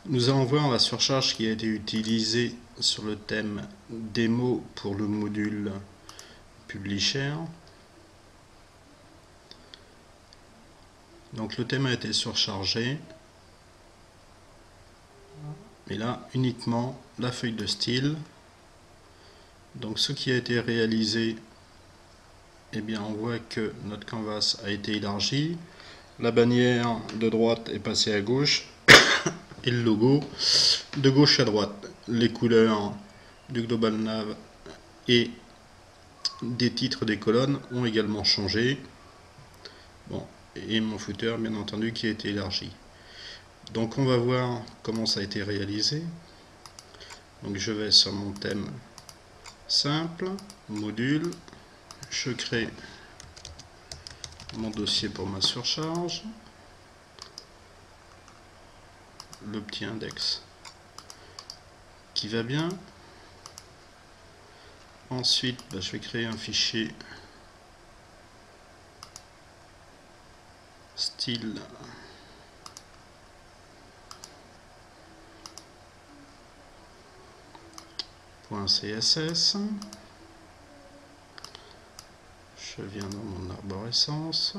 Nous allons voir la surcharge qui a été utilisée sur le thème démo pour le module Publisher. Donc le thème a été surchargé, mais là uniquement la feuille de style. Donc ce qui a été réalisé, eh bien on voit que notre canvas a été élargi, la bannière de droite est passée à gauche et le logo de gauche à droite. Les couleurs du global nav et des titres des colonnes ont également changé. Bon, et mon footer bien entendu qui a été élargi. Donc on va voir comment ça a été réalisé. Donc je vais sur mon thème simple, module, je crée mon dossier pour ma surcharge, le petit index qui va bien. Ensuite, je vais créer un fichier style .css. Je viens dans mon arborescence.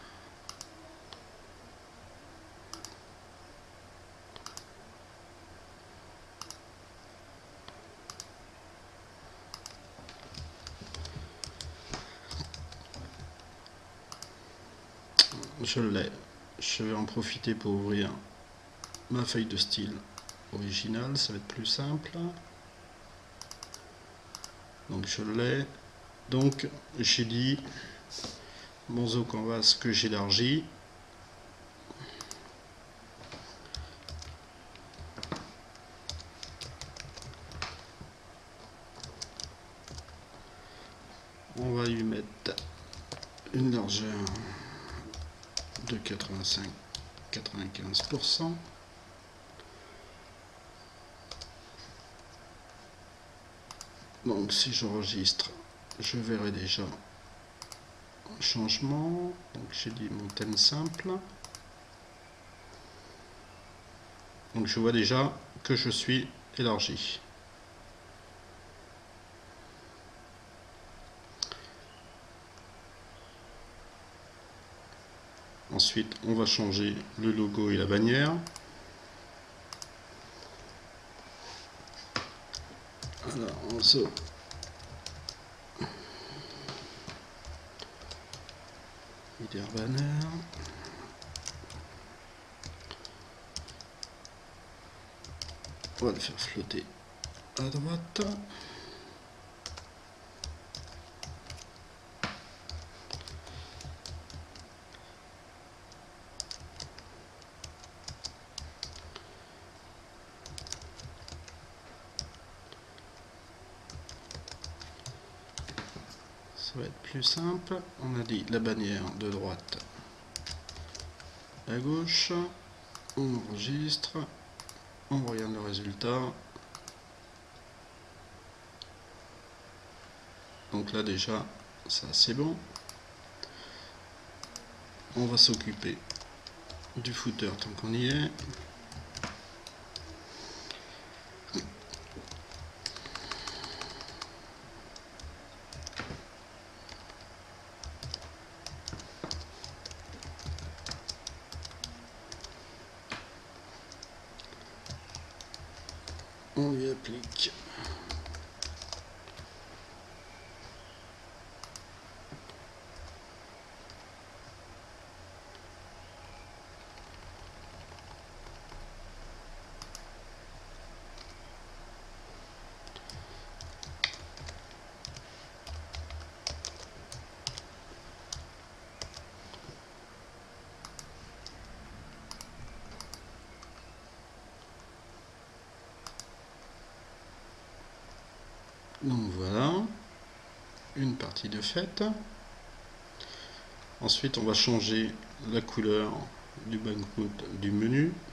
Je l'ai. Je vais en profiter pour ouvrir ma feuille de style originale, ça va être plus simple. Donc je l'ai. Donc j'ai dit mon zo canvas que j'élargis. On va lui mettre une largeur de 85-95%. Donc si j'enregistre, je verrai déjà un changement. Donc j'ai dit mon thème simple. Donc je vois déjà que je suis élargi. Ensuite, on va changer le logo et la bannière. Alors, on se... Leader banner. On va le faire flotter à droite. Ça va être plus simple. On a dit la bannière de droite à gauche. On enregistre. On regarde le résultat. Donc là déjà, ça c'est bon. On va s'occuper du footer tant qu'on y est. On y applique donc voilà, une partie de faite. Ensuite, on va changer la couleur du background du menu.